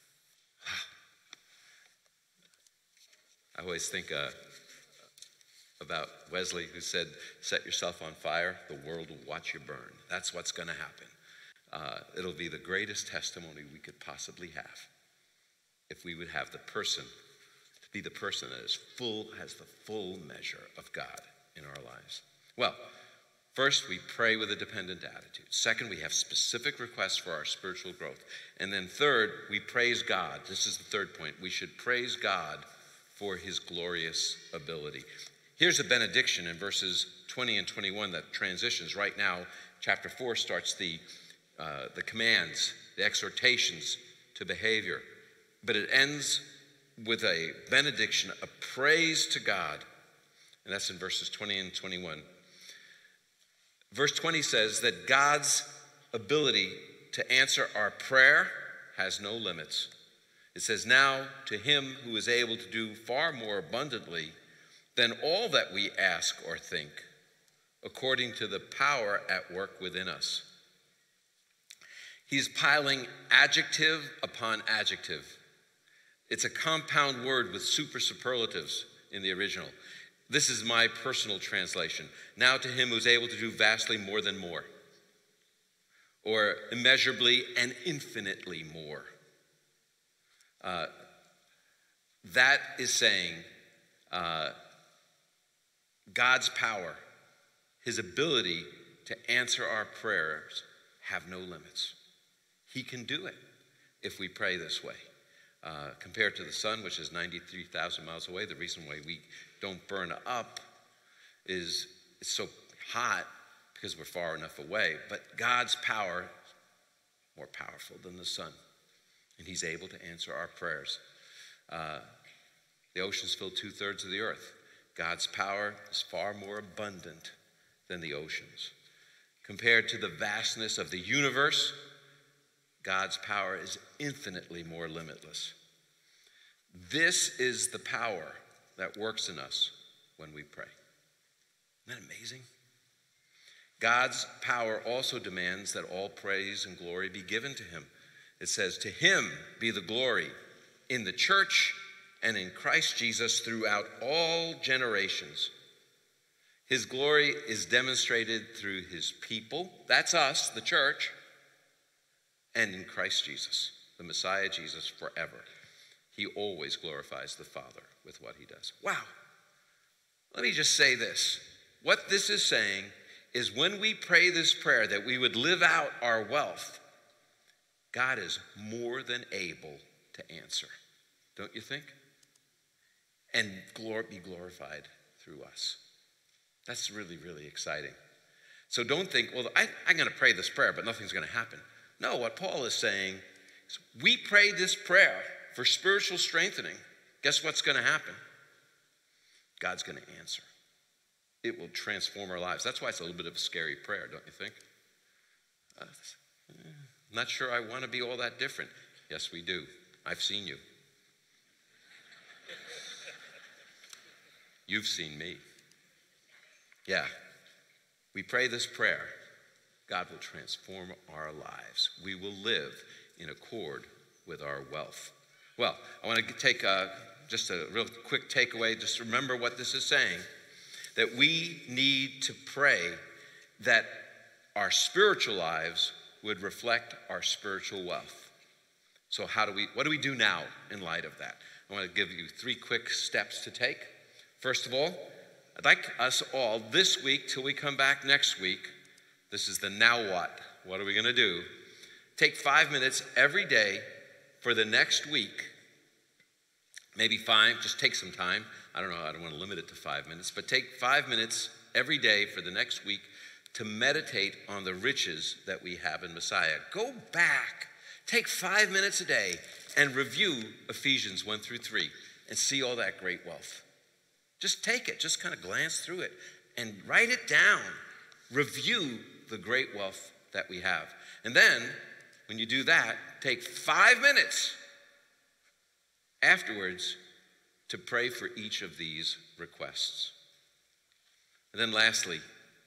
I always think uh, about Wesley, who said, set yourself on fire, the world will watch you burn. That's what's going to happen. Uh, it'll be the greatest testimony we could possibly have if we would have the person, to be the person that is full, has the full measure of God in our lives. Well, first, we pray with a dependent attitude. Second, we have specific requests for our spiritual growth. And then third, we praise God. This is the third point. We should praise God for his glorious ability. Here's a benediction in verses twenty and twenty-one that transitions. Right now, chapter four starts the, uh, the commands, the exhortations to behavior. But it ends with a benediction, a praise to God. And that's in verses twenty and twenty-one. Verse twenty says that God's ability to answer our prayer has no limits. It says, now to him who is able to do far more abundantly than all that we ask or think, according to the power at work within us. He's piling adjective upon adjective. It's a compound word with super superlatives in the original. This is my personal translation. Now to him who's able to do vastly more than more, or immeasurably and infinitely more. Uh, that is saying uh, God's power, his ability to answer our prayers have no limits. He can do it if we pray this way. Uh, compared to the sun, which is ninety-three thousand miles away, the reason why we don't burn up is it's so hot because we're far enough away. But God's power is more powerful than the sun, and he's able to answer our prayers. Uh, the oceans fill two-thirds of the earth. God's power is far more abundant than the oceans. Compared to the vastness of the universe, God's power is infinitely more limitless. This is the power that works in us when we pray. Isn't that amazing? God's power also demands that all praise and glory be given to him. It says, to him be the glory in the church and in Christ Jesus throughout all generations. His glory is demonstrated through his people, that's us, the church, and in Christ Jesus, the Messiah Jesus, forever. He always glorifies the Father with what he does. Wow. Let me just say this. What this is saying is when we pray this prayer that we would live out our wealth, God is more than able to answer. Don't you think? And glor- be glorified through us. That's really, really exciting. So don't think, well, I, I'm going to pray this prayer, but nothing's going to happen. No, what Paul is saying is we pray this prayer for spiritual strengthening. Guess what's going to happen? God's going to answer. It will transform our lives. That's why it's a little bit of a scary prayer, don't you think? Uh, I'm not sure I want to be all that different. Yes, we do. I've seen you. You've seen me. Yeah. We pray this prayer. God will transform our lives. We will live in accord with our wealth. Well, I want to take a, just a real quick takeaway. Just remember what this is saying, that we need to pray that our spiritual lives would reflect our spiritual wealth. So how do we, what do we do now in light of that? I want to give you three quick steps to take. First of all, I'd like us all this week till we come back next week, this is the now what. What are we going to do? Take five minutes every day for the next week. Maybe five, just take some time. I don't know, I don't want to limit it to five minutes, but take five minutes every day for the next week to meditate on the riches that we have in Messiah. Go back, take five minutes a day and review Ephesians one through three and see all that great wealth. Just take it, just kind of glance through it and write it down. Review the great wealth that we have. And then, when you do that, take five minutes afterwards to pray for each of these requests. And then lastly,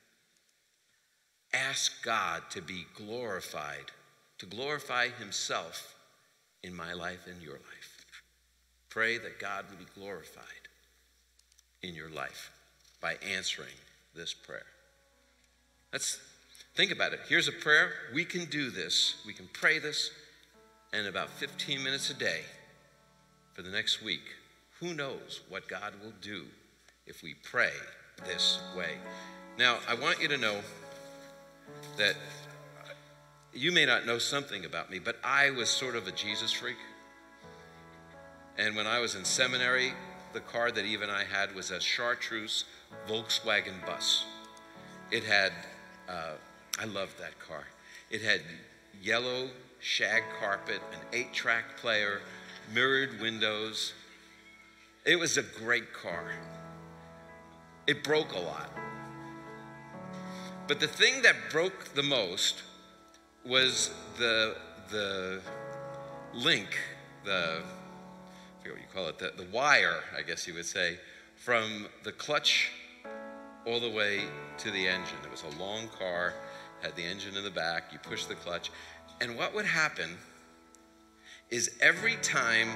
ask God to be glorified, to glorify himself in my life and your life. Pray that God will be glorified in your life by answering this prayer. Let's think about it. Here's a prayer. We can do this. We can pray this in about fifteen minutes a day for the next week. Who knows what God will do if we pray this way? Now, I want you to know that you may not know something about me, but I was sort of a Jesus freak. And when I was in seminary, the car that Eve and I had was a chartreuse Volkswagen bus. It had, uh, I loved that car. It had yellow shag carpet, an eight-track player, mirrored windows. It was a great car. It broke a lot. But the thing that broke the most was the, the link, the, I forget what you call it, the, the wire, I guess you would say, from the clutch all the way to the engine. It was a long car, had the engine in the back, you push the clutch. And what would happen is every time,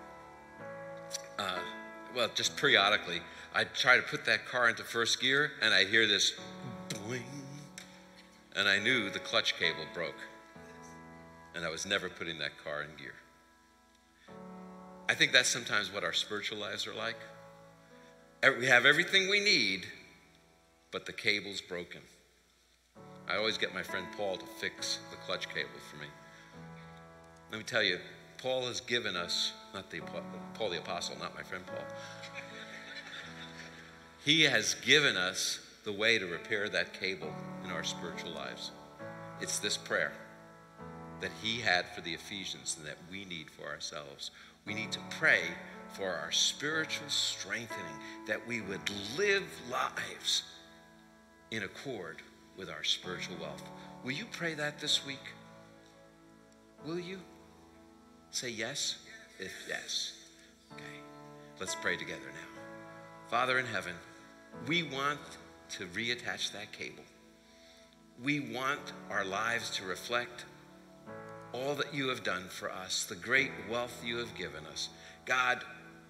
uh, well, just periodically, I'd try to put that car into first gear, and I'd hear this boing, and I knew the clutch cable broke, and I was never putting that car in gear. I think that's sometimes what our spiritual lives are like. We have everything we need, but the cable's broken. I always get my friend Paul to fix the clutch cable for me. Let me tell you, Paul has given us, not the Paul the Apostle, not my friend Paul. He has given us the way to repair that cable in our spiritual lives. It's this prayer that he had for the Ephesians and that we need for ourselves. We need to pray for our spiritual strengthening, that we would live lives in accord with our spiritual wealth. Will you pray that this week? Will you? Say yes? If yes. Okay. Let's pray together now. Father in heaven, we want to reattach that cable. We want our lives to reflect all that you have done for us, the great wealth you have given us. God,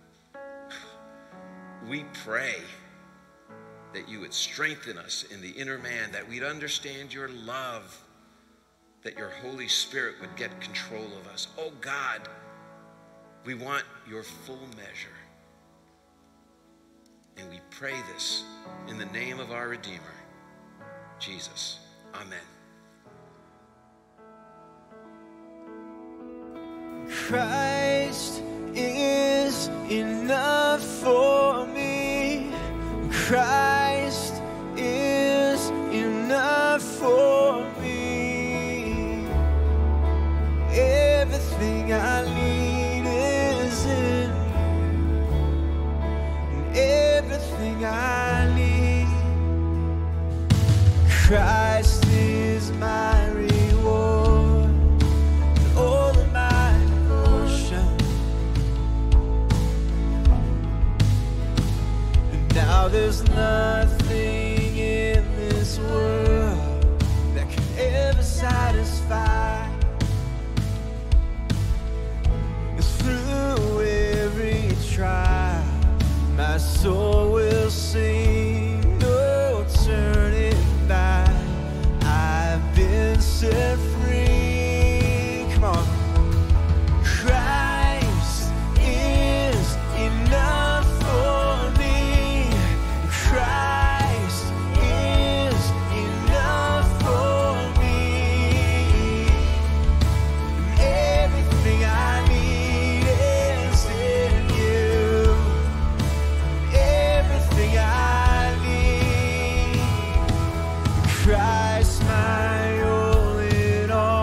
we pray that you would strengthen us in the inner man, that we'd understand your love, that your Holy Spirit would get control of us. Oh God, we want your full measure. And we pray this in the name of our Redeemer, Jesus. Amen. Christ is enough for me. Christ is enough for me. Everything I need is in you. And everything I need. Christ is my reward. And all of my devotion. And now there's nothing in this world that can ever satisfy. Through every trial, my soul will sing, no turning back. I've been set free. Come on. Christ is enough for me. Christ is enough for me. Everything I need is in you. Everything I need. Christ, my all in all.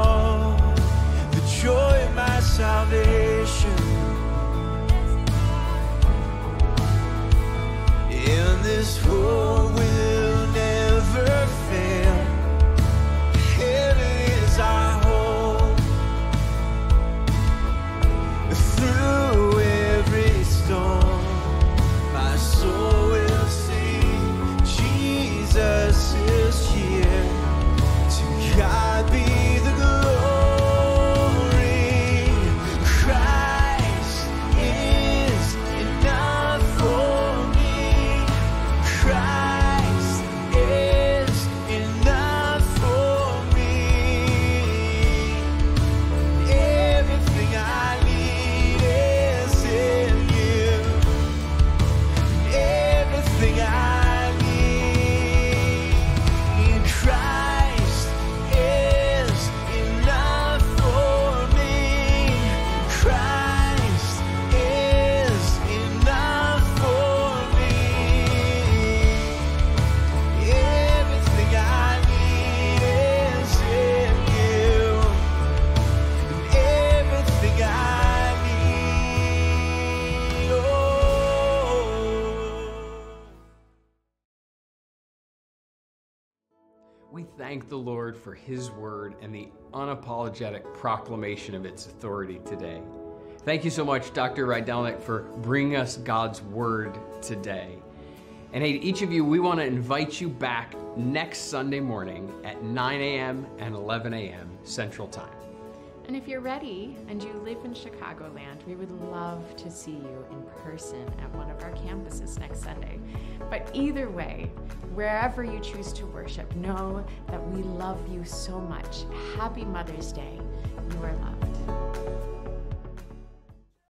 thank the Lord for his word and the unapologetic proclamation of its authority today. Thank you so much, Doctor Rydelnik, for bringing us God's word today. And hey, each of you, we want to invite you back next Sunday morning at nine a.m. and eleven a.m. Central Time. And if you're ready and you live in Chicagoland, we would love to see you in person at one of our campuses next Sunday. But either way, wherever you choose to worship, know that we love you so much. Happy Mother's Day. You are loved.